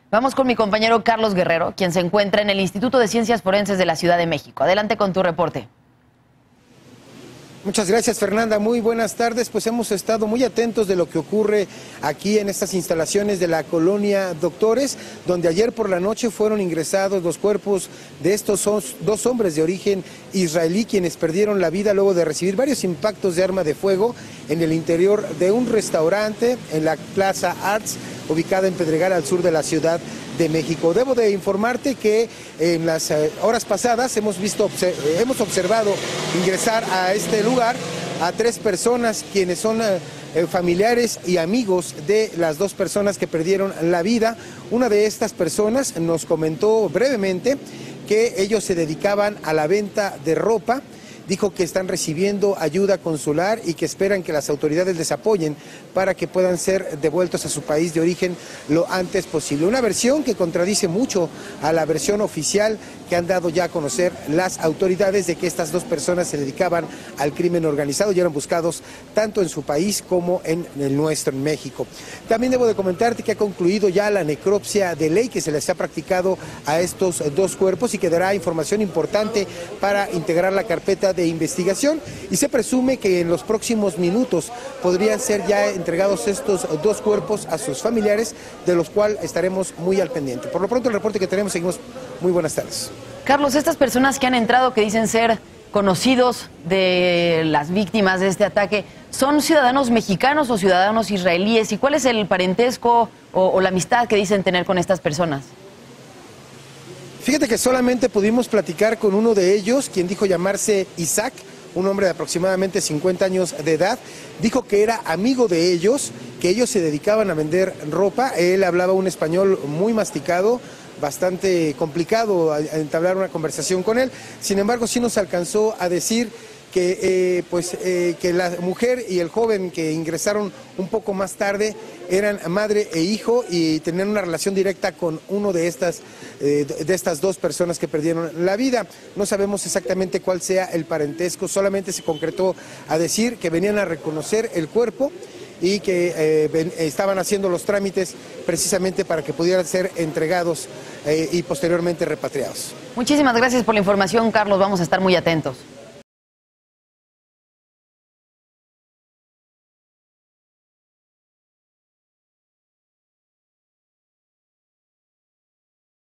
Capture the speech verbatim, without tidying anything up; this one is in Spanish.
Vamos con mi compañero Carlos Guerrero, quien se encuentra en el Instituto de Ciencias Forenses de la Ciudad de México. Adelante con tu reporte. Muchas gracias, Fernanda. Muy buenas tardes. Pues hemos estado muy atentos de lo que ocurre aquí en estas instalaciones de la colonia Doctores, donde ayer por la noche fueron ingresados los cuerpos de estos dos hombres de origen israelí, quienes perdieron la vida luego de recibir varios impactos de arma de fuego en el interior de un restaurante en la Plaza Arts, ubicada en Pedregal, al sur de la Ciudad de México. Debo de informarte que en las horas pasadas hemos visto, hemos observado ingresar a este lugar a tres personas quienes son familiares y amigos de las dos personas que perdieron la vida. Una de estas personas nos comentó brevemente que ellos se dedicaban a la venta de ropa. Dijo que están recibiendo ayuda consular y que esperan que las autoridades les apoyen para que puedan ser devueltos a su país de origen lo antes posible. Una versión que contradice mucho a la versión oficial que han dado ya a conocer las autoridades de que estas dos personas se dedicaban al crimen organizado y eran buscados tanto en su país como en el nuestro, en México. También debo de comentarte que ha concluido ya la necropsia de ley que se les ha practicado a estos dos cuerpos y que dará información importante para integrar la carpeta de investigación, y se presume que en los próximos minutos podrían ser ya entregados estos dos cuerpos a sus familiares, de los cuales estaremos muy al pendiente. Por lo pronto el reporte que tenemos, seguimos. Muy buenas tardes. Carlos, estas personas que han entrado, que dicen ser conocidos de las víctimas de este ataque, ¿son ciudadanos mexicanos o ciudadanos israelíes? ¿Y cuál es el parentesco o, o la amistad que dicen tener con estas personas? Fíjate que solamente pudimos platicar con uno de ellos, quien dijo llamarse Isaac, un hombre de aproximadamente cincuenta años de edad. Dijo que era amigo de ellos, que ellos se dedicaban a vender ropa. Él hablaba un español muy masticado, bastante complicado a entablar una conversación con él. Sin embargo, sí nos alcanzó a decir que, eh, pues, eh, que la mujer y el joven que ingresaron un poco más tarde eran madre e hijo y tenían una relación directa con uno de estas, eh, de estas dos personas que perdieron la vida. No sabemos exactamente cuál sea el parentesco, solamente se concretó a decir que venían a reconocer el cuerpo y que eh, ven, estaban haciendo los trámites precisamente para que pudieran ser entregados eh, y posteriormente repatriados. Muchísimas gracias por la información, Carlos. Vamos a estar muy atentos.